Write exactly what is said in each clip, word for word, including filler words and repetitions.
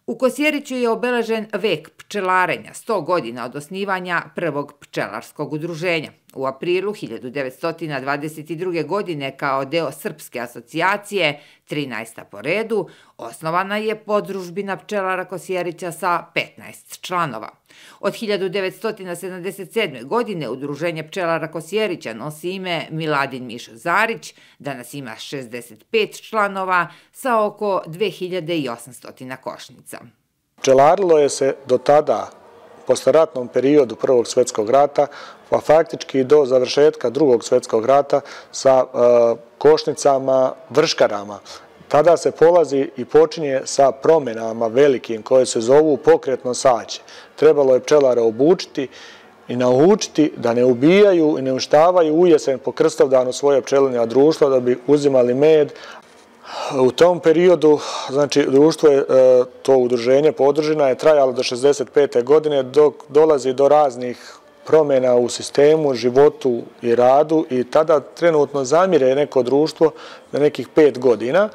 U Kosjeriću je obeležen vek pčelarenja, sto godina od osnivanja prvog pčelarskog udruženja. U aprilu hiljadu devetsto dvadeset druge. godine kao deo Srpske asocijacije, trinaesta po redu, osnovana je podružbina pčelara Kosjerića sa petnaest članova. Od hiljadu devetsto sedamdeset sedme. godine udruženje pčelara Kosjerića nosi ime Miladin Mišo Zarić, danas ima šezdeset pet članova sa oko dve hiljade osamsto košnica. Pčelarilo je se do tada, posleratnom periodu Prvog svjetskog rata, pa faktički do završetka Drugog svjetskog rata sa košnicama, vrškarama. Tada se polazi i počinje sa promjenama velikim koje se zovu pokretno saće. Trebalo je pčelare obučiti i naučiti da ne ubijaju i ne uništavaju u jesen po Krstovdanu svoje pčelinja društva da bi uzimali med. U tom periodu, znači, društvo je, to udruženje podružina je trajalo do šezdeset pete. godine dok dolazi do raznih promjena u sistemu, životu i radu i tada trenutno zamire neko društvo na nekih pet godina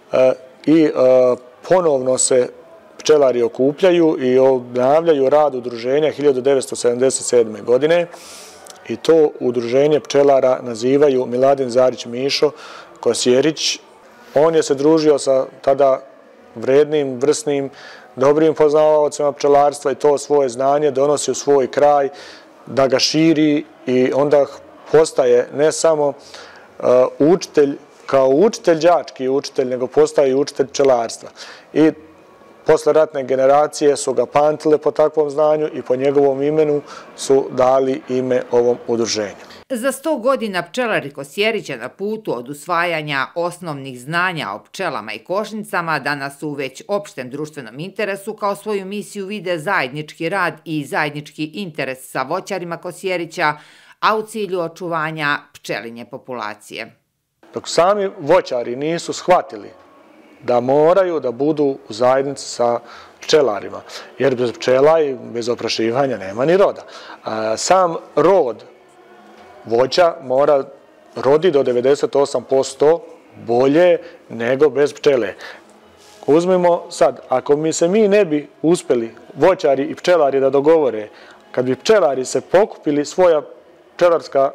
i ponovno se pčelari okupljaju i obnavljaju rad udruženja hiljadu devetsto sedamdeset sedme. godine i to udruženje pčelara nazivaju Miladin Zarić Mišo Kosjerić. On je se družio sa tada vrednim, vrsnim, dobrim poznavaocima pčelarstva i to svoje znanje donosi u svoj kraj, da ga širi i onda postaje ne samo učitelj, kao učitelj, đački učitelj, nego postaje i učitelj pčelarstva. I posleratne generacije su ga pamtile po takvom znanju i po njegovom imenu su dali ime ovom udruženju. Za sto godina pčelari Kosjerića na putu od usvajanja osnovnih znanja o pčelama i košnicama danas su u već opštem društvenom interesu kao svoju misiju vide zajednički rad i zajednički interes sa voćarima Kosjerića, a u cilju očuvanja pčelinje populacije. Dok sami voćari nisu shvatili da moraju da budu u zajednici sa pčelarima, jer bez pčela i bez oprašivanja nema ni roda. Sam rod voća mora rodi do devedeset osam posto bolje nego bez pčele. Uzmimo sad, ako mi se mi ne bi uspeli, voćari i pčelari, da dogovore, kad bi pčelari se pokupili svoja pčelarska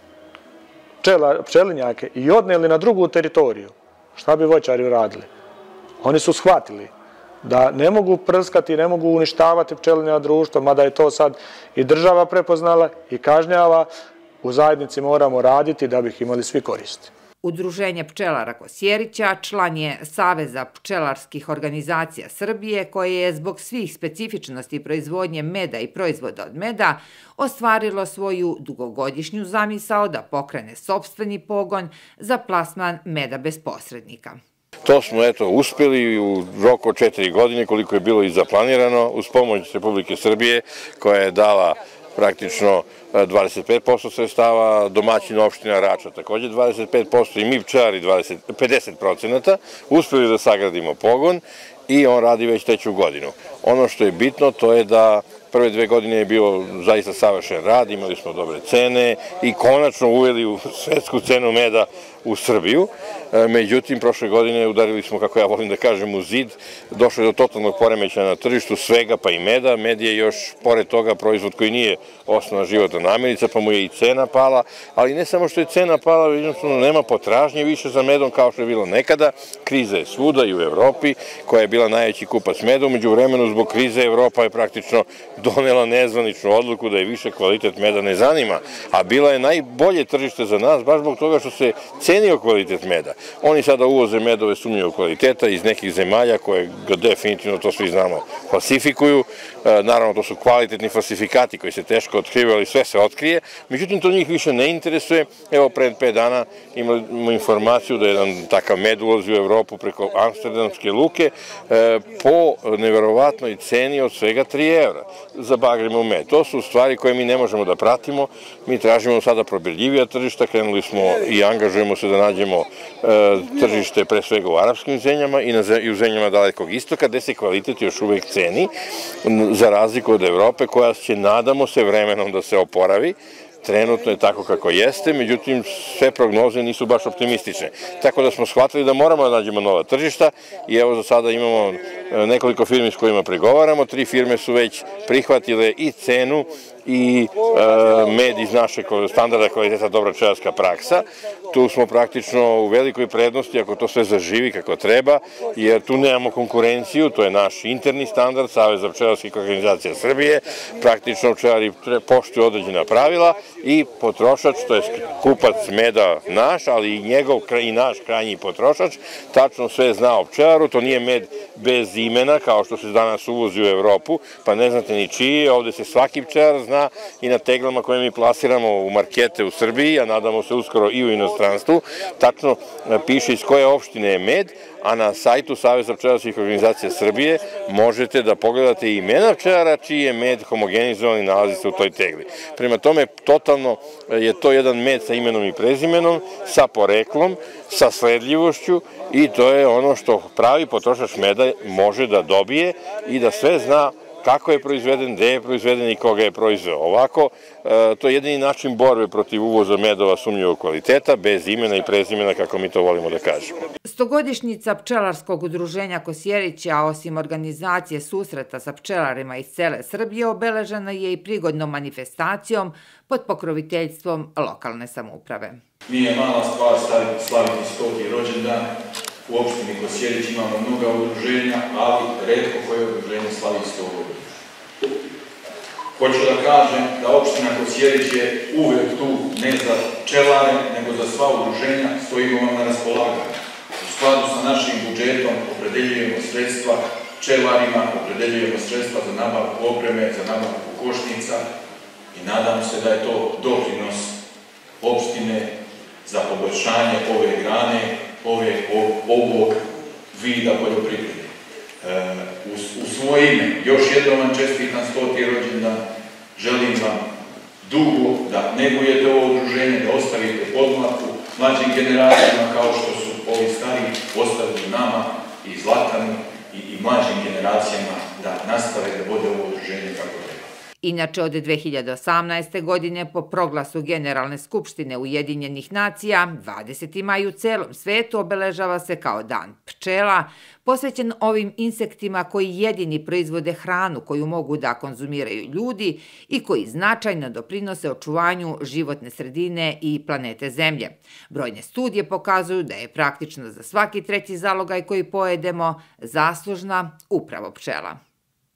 pčelinjake i odneli na drugu teritoriju, šta bi voćari uradili? Oni su shvatili da ne mogu prskati, ne mogu uništavati pčelinja društva, mada je to sad i država prepoznala i kažnjava. U zajednici moramo raditi da bih imali svi koristi. Udruženje pčelara Kosjerića član je Saveza pčelarskih organizacija Srbije, koje je zbog svih specifičnosti proizvodnje meda i proizvoda od meda ostvarilo svoju dugogodišnju zamisao da pokrene sopstveni pogon za plasman meda bez posrednika. To smo eto uspjeli u roku od četiri godine, koliko je bilo i zaplanirano, uz pomoć Republike Srbije koja je dala praktično dvadeset pet posto sredstava, domaćin opština Rača također dvadeset pet posto i mi pčelari pedeset procenata, uspjeli da sagradimo pogon i on radi već treću godinu. Ono što je bitno to je da prve dve godine je bio zaista savršen rad, imali smo dobre cene i konačno uveli u svetsku cenu meda u Srbiju. Međutim, prošle godine udarili smo, kako ja volim da kažem, u zid. Došlo je do totalnog poremećaja na tržištu svega pa i meda. Med je još, pored toga, proizvod koji nije osnovna životna namirnica, pa mu je i cena pala. Ali ne samo što je cena pala, jednostavno nema potražnje više za medom kao što je bilo nekada. Kriza je svuda i u Evropi, koja je bila najveći kupac meda. Umeđu vremenu, zbog krize, Evropa je praktično donela nezvaničnu odluku da je više kvalitet meda ne zanima. A bila je najbolje tržište za nas, baš zbog toga što se cenio kvalitet meda. Oni sada uvoze medove sumnjivog kvaliteta iz nekih zemalja koje ga definitivno, to svi znamo, falsifikuju. Naravno, to su kvalitetni falsifikati koji se teško otkrivaju, ali sve se otkrije. Međutim, to njih više ne interesuje. Evo, pred pet dana imamo informaciju da jedan takav med ulazi u Evropu preko Amsterdamske luke po neverovatnoj ceni od svega tri evra za bagremu med. To su stvari koje mi ne možemo da pratimo. Mi tražimo sada probirljivija tržišta, krenuli smo i angažujemo se da nađemo tržište pre svega u arapskim zemljama i u zemljama Dalekog istoka, gde se kvalitet još uvek ceni, za razliku od Evrope, koja će, nadamo se, vremenom da se oporavi. trenutno je tako kako jeste, međutim sve prognoze nisu baš optimistične. Tako da smo shvatili da moramo da nađemo nova tržišta i evo za sada imamo nekoliko firmi s kojima pregovaramo, tri firme su već prihvatile i cenu i med iz našeg standarda kvaliteta dobra pčelarska praksa. Tu smo praktično u velikoj prednosti ako to sve zaživi kako treba, jer tu nemamo konkurenciju, to je naš interni standard, Saveza pčelarskih organizacija Srbije, praktično pčelari poštuju određena pravila i potrošač, to je kupac meda naš, ali i njegov i naš krajnji potrošač, tačno sve zna o pčelaru, to nije med bez imena kao što se danas uvozi u Evropu, pa ne znate ni čiji je, ovde se svaki pčelar zna i na teglama koje mi plasiramo u markete u Srbiji, a nadamo se uskoro i u inostranstvu, tačno piše iz koje opštine je med, a na sajtu Saveza pčelarskih organizacija Srbije možete da pogledate imena pčelara čiji je med homogenizovan i nalazi se u toj tegli. Prema tome, totalno je to jedan med sa imenom i prezimenom, sa poreklom, sa sledljivošću i to je ono što pravi potrošač meda može da dobije i da sve zna kako je proizveden, gde je proizveden i koga je proizveo. Ovako, to je jedini način borbe protiv uvoza medova sumnjivog kvaliteta, bez imena i prezimena, kako mi to volimo da kažemo. Stogodišnjica Pčelarskog udruženja Kosjerića, osim organizacije susreta sa pčelarima iz cele Srbije, obeležena je i prigodnom manifestacijom pod pokroviteljstvom lokalne samouprave. Nije mala stvar slaviti stoti rođendan. U opštini Kosjerić imamo mnoga udruženja, ali retko koje udruženje slavi sto godina. Hoću da kažem da opština Kosjerić je uvek tu ne za pčelare, nego za sva udruženja, stojimo vam na raspolaganju. U skladu sa našim budžetom opredeljujemo sredstva pčelarima, opredeljujemo sredstva za nabavku opreme, za nabavku košnica i nadam se da je to doprinos opštine za poboljšanje ove grane, ovog vida poljoprivrede. U svoje ime, još jednom vam čestitam stoti rođendan, želim vam dugo da negujete ovo udruženje, da ostavite podmlatku mlađim generacijama kao što su ovi stari ostavili nama i Zlatanu i mlađim generacijama da nastave da vode ovo udruženje kako treba. Inače, od dve hiljade osamnaeste. godine, po proglasu Generalne skupštine Ujedinjenih nacija, dvadeseti maj u celom svetu obeležava se kao Dan pčela, posvećen ovim insektima koji jedini proizvode hranu koju mogu da konzumiraju ljudi i koji značajno doprinose očuvanju životne sredine i planete Zemlje. Brojne studije pokazuju da je praktično za svaki treći zalogaj koji pojedemo zaslužna upravo pčela.